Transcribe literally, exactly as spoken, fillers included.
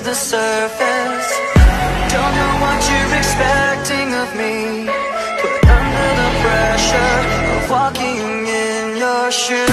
the surface. Don't know what you're expecting of me, but under the pressure of walking in your shoes,